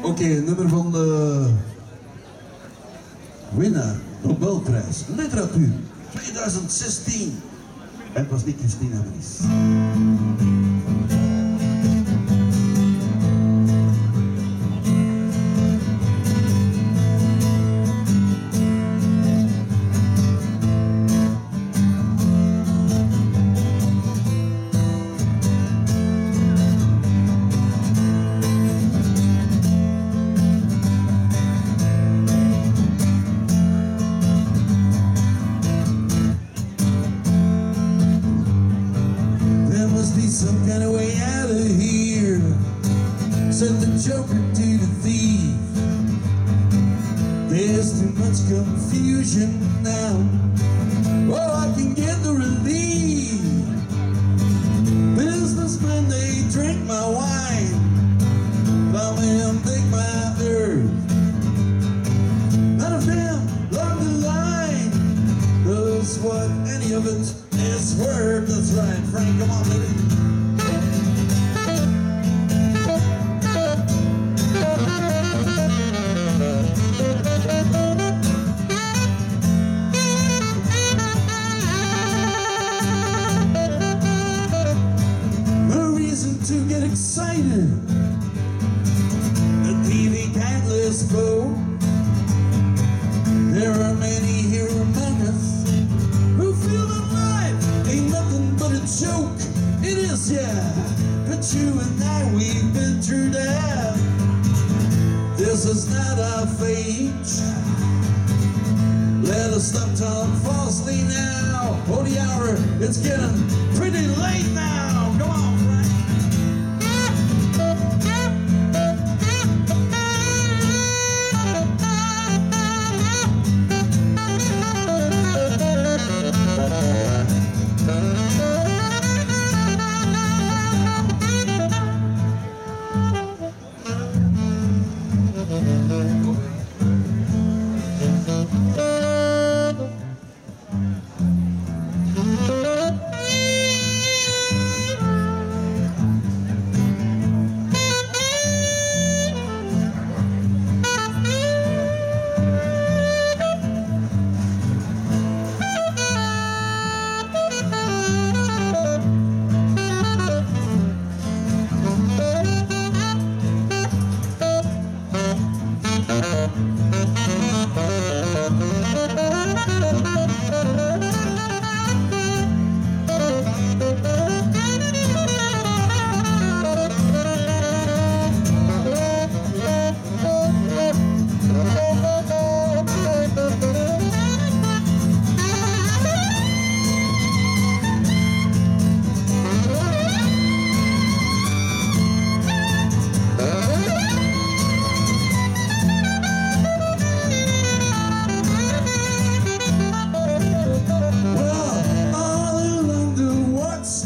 Oké, nummer van de winnaar, Nobelprijs, literatuur, 2016. En het was niet Christina Maries. Some kind of way out of here, said the joker to the thief. There's too much confusion now. Oh, I can get the relief. Businessmen, they drink my wine, plow and dig my earth. None of them love the line, does what any of it is worth. That's right, Frank, come on, baby. To get excited, the TV can't list go. There are many here among us who feel that life ain't nothing but a joke. It is, yeah, but you and I, we've been through that. This is not our fate. Let us stop talking falsely now. Oh, the hour, it's getting pretty late now. Come on, Frank.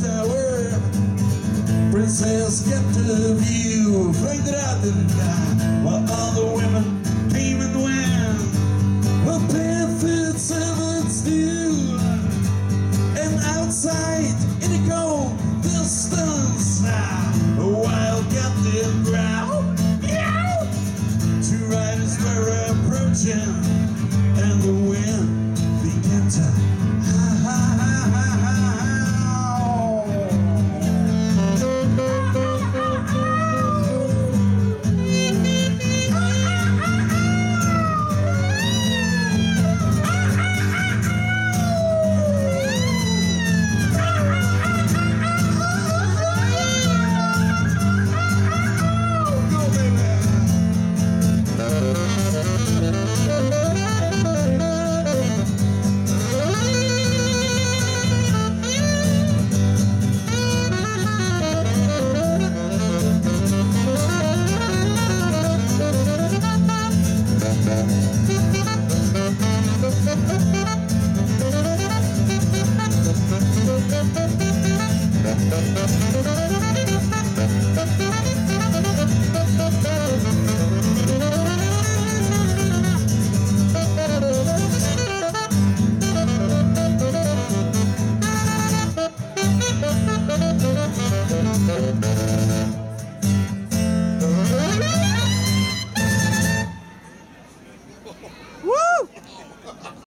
Princess kept a view, framed it out to the guy.